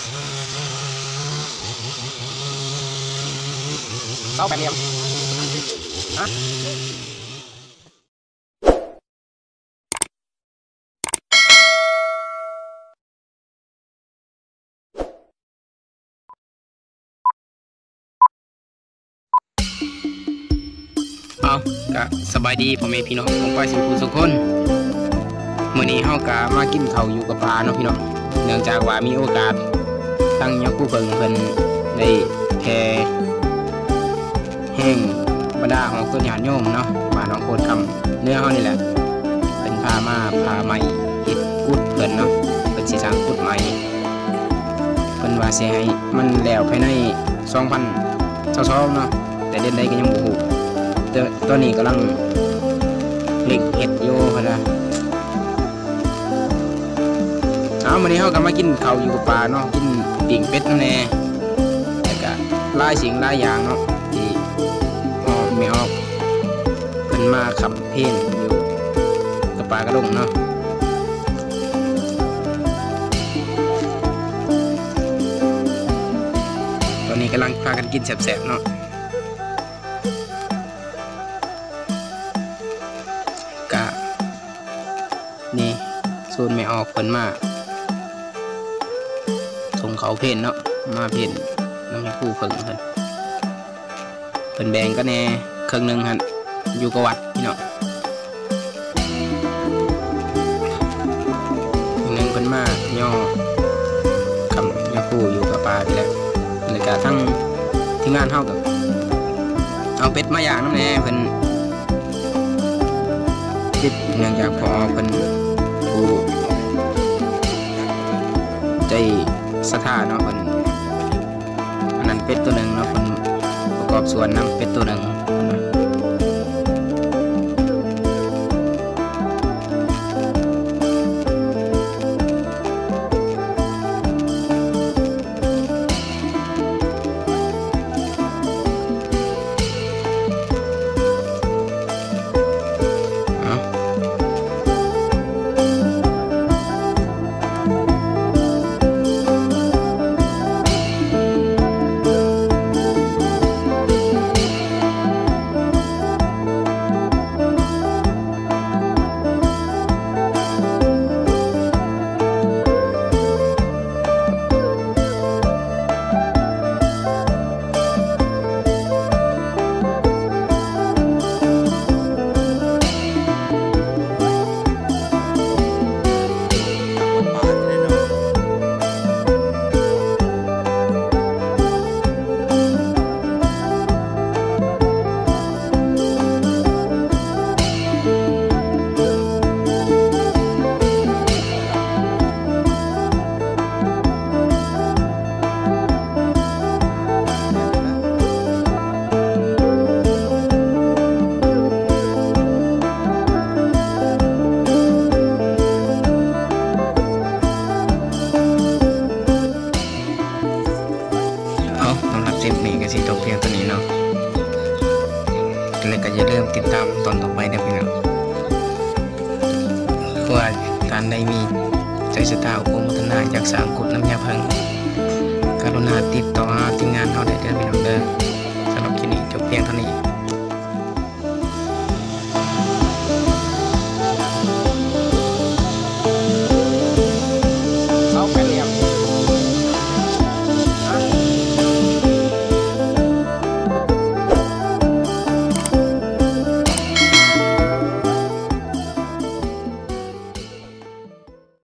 เสาแปดเหลี่ยมฮะเอาก็สบายดีพ่อแม่พี่น้องผมไปสิคุณสุขคนมื้อนี้เฮากะมากินข้าวอยู่กับปลาเนาะพี่น้องเนื่องจากว่ามีโอกาสตั้งยกผู้เพิ่งเพิ่นได้แค่แห้งบรรดาของต้นหยาดโยมเนาะมาน้องโคตรคำเนื้อเฮานี่แหละเป็นพาใหม่เฮ็ดกุดเพิ่นเนาะเพิ่นสิสร้างกุดใหม่เพิ่นว่าสิให้มันแล้วภายใน2022เนาะแต่เดือนใดก็ยังบ่ฮู้ตอนนี้กำลังเล็กเห็ดโย่พะนะวันนี้เขากำลังมากินข้าวอยู่กับปลาเนาะกินปิ่งเป็ดนั่นแน่แล้วก็หลายสิ่งหลายอย่างเนาะที่ไม่ออกเพิ่นมาขับเพลงอยู่กับปลากระดงเนาะตอนนี้กำลังพากันกินแซ่บๆเนาะนี่โซนไม่ออกเพิ่นมาส่งเขาเพ่นเนาะมาเพ่นน้ำยาคู่เพิ่งเพิ่นแบ่งก็แน่ครึ่งหนึ่งฮะอยู่กับวัดพี่เนาะหนึ่งเพิ่นมาย่อคำยาคู่อยู่กับปลาพี่แหละเลยกะทั้งที่งานเท่ากับเอาเป็ดมาอย่างน้ำแน่เพิ่นติดเนื่องจากพอเพิ่นผู้ใจศรัทธาเนาะเพิ่นอันนั้นเป็ดตัวหนึ่งเนาะเพิ่นประกอบส่วนน้ำเป็ดตัวหนึ่งคลิปนี้ก็สิจบเพียงตัวนี้เนาะแล้วก็อย่าลืมติดตามตอนต่อไปนะพี่น้องเพื่อท่านได้มีใจศรัทธาอุปโมทนาอยากสร้างกุฏน้ำยาเพิงกรุณาติดต่อทีมงานเราได้เด้อพี่น้องเด้อสำหรับคลิปนี้จบเพียงเท่านี้